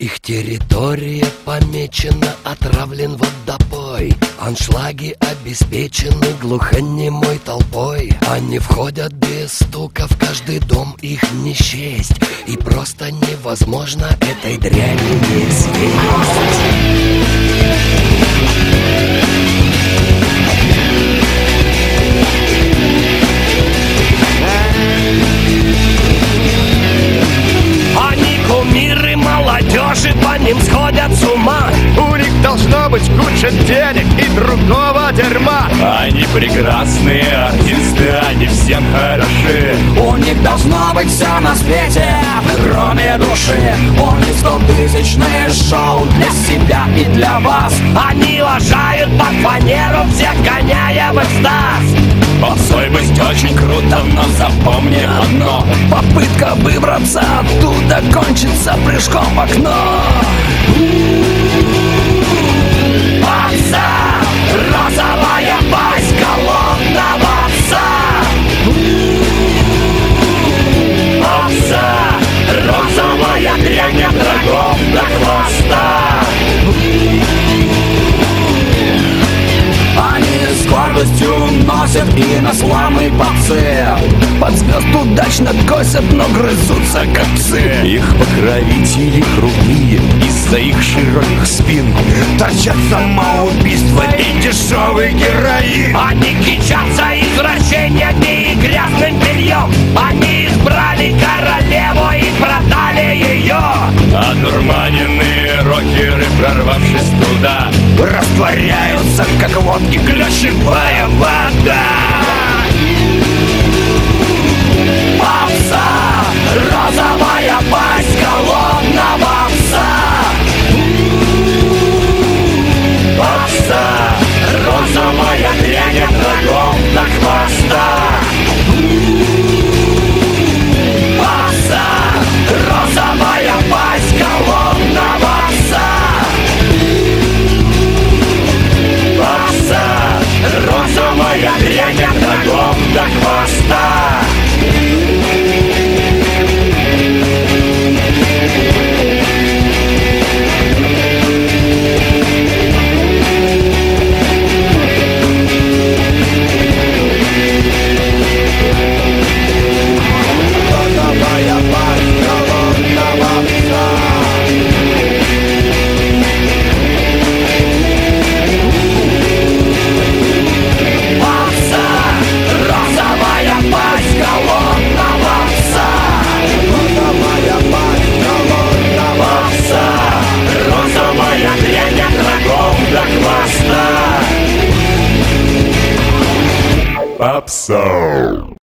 Их территория помечена, отравлен водопой. Аншлаги обеспечены глухонемой толпой. Они входят без стука, в каждый дом их не счесть. И просто невозможно этой дряни не съесть. Молодежи по ним сходят с ума. У них должно быть куча денег и другого дерьма. Они прекрасные артисты, они всем хороши. У них должно быть все на свете, кроме души. У них 100-тысячные шоу для себя и для вас. Они лажают под фанеру, всех гоняя в экстаз. Попсой быть очень круто, но запомни одно: попытка выбраться оттуда кончится прыжком в окно. Попса, розовая пасть голодного пса. Попса, розовая дрянь от рогов до хвоста. Они с гордостью носят и на славы попсы. Под звезд удачно косят, но грызутся как псы. Их покровители крутые, из-за их широких спин торчат самоубийство и дешевый героин. Они кичатся извращениями и грязным бельем. Они избрали королеву и продали ее. Одурманенные рокеры, прорвавшись туда, растворяются, как водки ключевая вода. Попса, розовая пасть голодного пса. Попса, розовая дрянь от рогов до хвоста. Попса, розовая пасть голодного пса. Попса, розовая дрянь от рогов до хвоста. Попсо.